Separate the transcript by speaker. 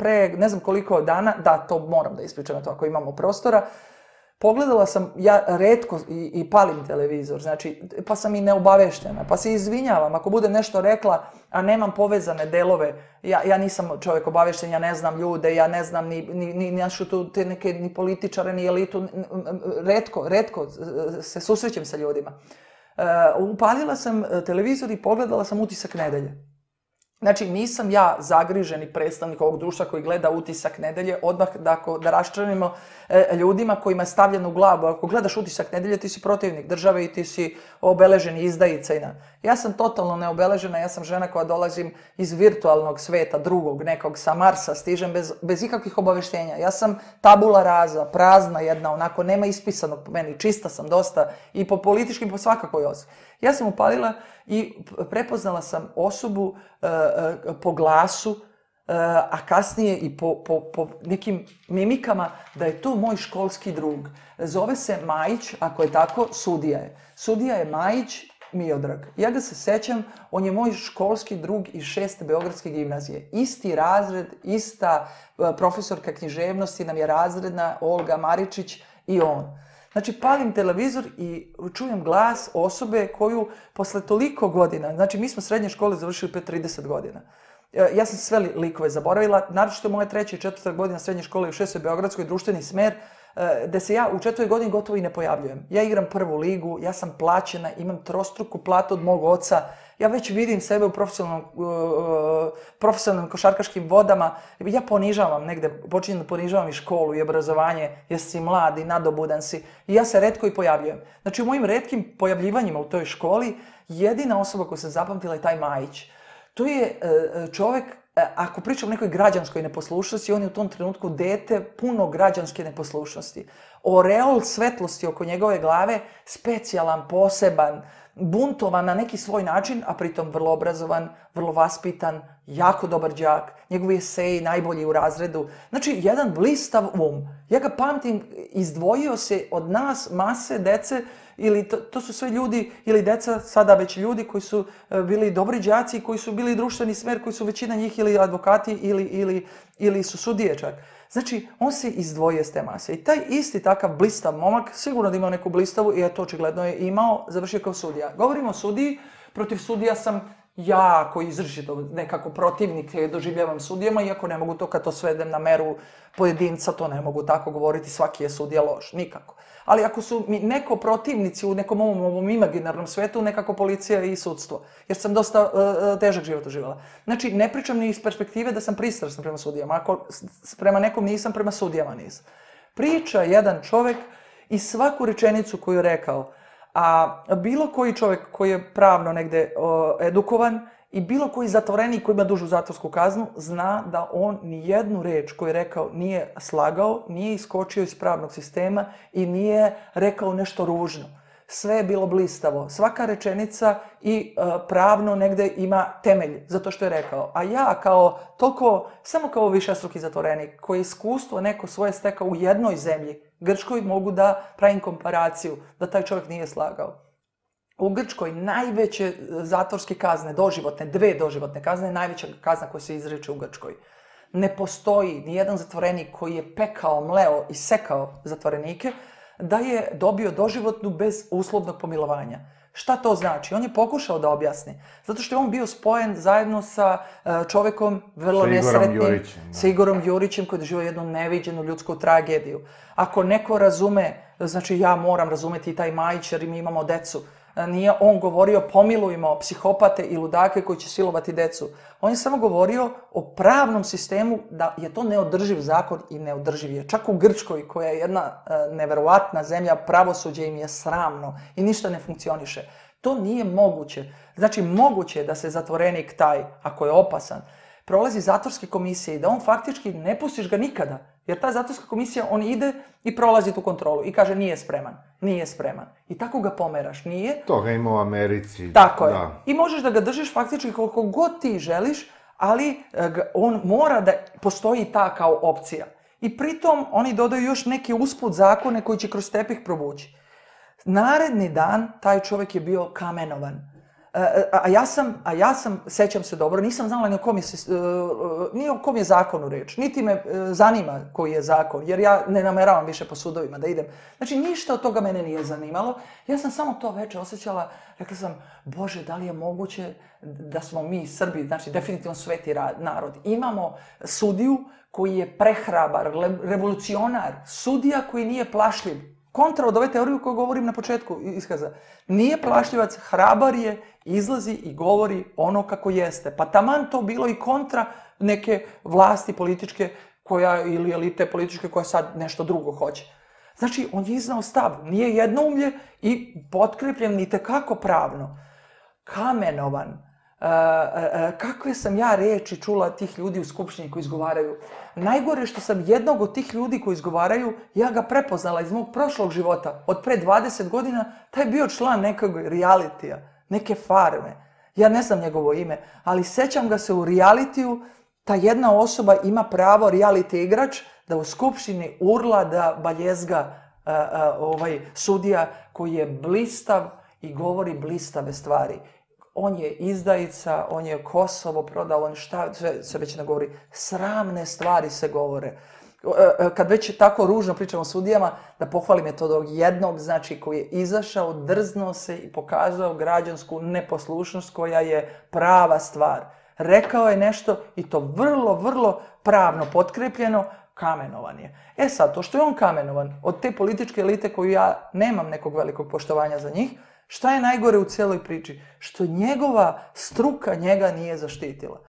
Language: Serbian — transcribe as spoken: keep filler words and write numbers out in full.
Speaker 1: pre ne znam koliko dana, da, to moram da ispričam to ako imamo prostora, pogledala sam, ja retko i, i palim televizor, znači, pa sam i neobaveštena, pa se izvinjavam ako bude nešto rekla, a nemam povezane delove, ja, ja nisam čovjek obavešten, ja ne znam ljude, ja ne znam ni, ni, ni našu tu, te neke, ni političare, ni elitu, retko, retko se susrećem sa ljudima. Uh, upalila sam televizor i pogledala sam Utisak nedelje. Znači, nisam ja zagriženi predstavnik ovog društva koji gleda Utisak nedelje, odmah da, da raščlanimo e, ljudima kojima je stavljeno u glavu. Ako gledaš Utisak nedelje, ti si protivnik države i ti si obeleženi izdajica. I na. Ja sam totalno neobeležena, ja sam žena koja dolazim iz virtualnog sveta, drugog, nekog sa Marsa, stižem bez, bez ikakvih obaveštenja. Ja sam tabula rasa, prazna jedna, onako, nema ispisanog po meni, čista sam dosta i po političkim, po svakakoj osobi. Ja sam upalila i prepoznala sam osobu uh, uh, po glasu, uh, a kasnije i po, po, po nekim mimikama da je to moj školski drug. Zove se Majić, ako je tako, sudija je. Sudija je Majić Miodrag. Ja ga se sećam, on je moj školski drug iz šeste Beogradske gimnazije. Isti razred, ista uh, profesorka književnosti nam je razredna, Olga Maričić i on. Znači, palim televizor i čujem glas osobe koju posle toliko godina, znači mi smo srednje škole završili pre trideset godina. Ja sam sve likove zaboravila, naročito moja treća i četvrta godina srednje škole u šestoj Beogradskoj, društveni smer, gde se ja u četvrtoj godini gotovo i ne pojavljujem. Ja igram prvu ligu, ja sam plaćena, imam trostruku platu od mog oca, ja već vidim sebe u profesionalnom, uh, profesionalnim košarkaškim vodama, ja ponižavam negde, počinjem da ponižavam i školu i obrazovanje, jer si mlad i nadobudan si, i ja se retko i pojavljujem. Znači, u mojim retkim pojavljivanjima u toj školi, jedina osoba koja se zapamtila je taj Majić. To je uh, čovek, ako pričam o nekoj građanskoj neposlušnosti, on je u tom trenutku dete puno građanske neposlušnosti. Oreol svetlosti oko njegove glave, specijalan, poseban, buntovan na neki svoj način, a pritom vrlo obrazovan, vrlo vaspitan, jako dobar đak, njegovi eseji najbolji u razredu. Znači, jedan blistav um. Ja ga pamtim, izdvojio se od nas mase dece, ili to, to su sve ljudi, ili deca, sada već ljudi koji su bili dobri đaci, koji su bili društveni smer, koji su većina njih ili advokati ili, ili, ili su sudije čak. Znači, on se izdvojio s te mase. I taj isti takav blistav momak, sigurno da imao neku blistavu, i to očigledno je imao, završio kao sudija. Govorimo o sudiji, protiv sudija sam ja koji izričito nekako protivnik doživljavam sudijama, iako ne mogu to kad to svedem na meru pojedinca, to ne mogu tako govoriti, svaki je sudija loš, nikako. Ali ako su mi neko protivnici u nekom ovom, ovom imaginarnom svetu, nekako policija i sudstvo. Jer sam dosta uh, težak život doživjela. Znači, ne pričam ni iz perspektive da sam pristrasan prema sudijama. Ako prema nekom nisam, prema sudijama nisam. Priča jedan čovek i svaku rečenicu koju je rekao, a bilo koji čovjek koji je pravno negde o, edukovan i bilo koji zatvorenik koji ima dužu zatvorsku kaznu, zna da on ni jednu reč koju je rekao nije slagao, nije iskočio iz pravnog sistema i nije rekao nešto ružno. Sve je bilo blistavo. Svaka rečenica i e, pravno negde ima temelj za to što je rekao. A ja kao toliko, samo kao višestruki zatvorenik, koji iskustvo neko svoje stekao u jednoj zemlji, Grčkoj, mogu da pravim komparaciju da taj čovjek nije slagao. U Grčkoj najveće zatvorske kazne, doživotne, dve doživotne kazne, najveća kazna koja se izriče u Grčkoj. Ne postoji nijedan zatvorenik koji je pekao, mleo i sekao zatvorenike, da je dobio doživotnu bez uslovnog pomilovanja. Šta to znači? On je pokušao da objasni. Zato što je on bio spojen zajedno sa čovekom vrlo nesretnim, sa Igorom Jurićem, koji je doživio jednu neviđenu ljudsku tragediju. Ako neko razume, znači ja moram razumeti i taj Majić, jer mi imamo decu. Nije on govorio pomilujmo psihopate i ludake koji će silovati decu. On je samo govorio o pravnom sistemu da je to neodrživ zakon i neodrživ je. Čak u Grčkoj, koja je jedna neverovatna zemlja, pravosuđe im je sramno i ništa ne funkcioniše. To nije moguće. Znači, moguće je da se zatvorenik taj, ako je opasan, prolazi zatvorske komisije i da on faktički ne pustiš ga nikada. Jer ta zatvorska komisija, on ide i prolazi tu kontrolu i kaže nije spreman, nije spreman. I tako ga pomeraš, nije.
Speaker 2: To ga ima u Americi.
Speaker 1: Tako je. Da. I možeš da ga držiš faktički koliko god ti želiš, ali on mora da postoji ta kao opcija. I pritom oni dodaju još neke usput zakone koji će kroz tepih provući. Naredni dan taj čovjek je bio kamenovan. a, a, ja sam, a ja sam, sećam se dobro, nisam znala ni o kom je, se, ni o kom je zakonu reč, niti me zanima koji je zakon, jer ja ne nameravam više po sudovima da idem. Znači, ništa od toga mene nije zanimalo. Ja sam samo to veče osjećala, rekla sam, Bože, da li je moguće da smo mi Srbi, znači definitivno sveti narod, imamo sudiju koji je prehrabar, revolucionar, sudija koji nije plašljiv. Kontra od ove teorije koju govorim na početku iskaza. Nije plašljivac, hrabar je, izlazi i govori ono kako jeste. Pa taman to bilo i kontra neke vlasti političke koja, ili elite političke koja sad nešto drugo hoće. Znači, on je iznao stav, nije jednoumlje i potkrepljen ni tekako pravno. Kamenovan. Uh, uh, kakve sam ja reči čula tih ljudi u skupštini koji izgovaraju. Najgore što sam jednog od tih ljudi koji izgovaraju, ja ga prepoznala iz mog prošlog života. Od pre dvadeset godina, taj je bio član nekog realitija, neke farme. Ja ne znam njegovo ime, ali sećam ga se u realitiju, ta jedna osoba ima pravo, reality igrač, da u skupštini urla da baljezga uh, uh, ovaj sudija koji je blistav i govori blistave stvari. On je izdajica, on je Kosovo prodao, on šta sve se već ne govori. Sramne stvari se govore. Kad već tako ružno pričamo o sudijama, da pohvalim je to do jednog, znači koji je izašao, drznuo se i pokazao građansku neposlušnost koja je prava stvar. Rekao je nešto i to vrlo, vrlo pravno potkrepljeno, kamenovan je. E sad, to što je on kamenovan od te političke elite koju ja nemam nekog velikog poštovanja za njih, šta je najgore u cijeloj priči? Što njegova struka njega nije zaštitila.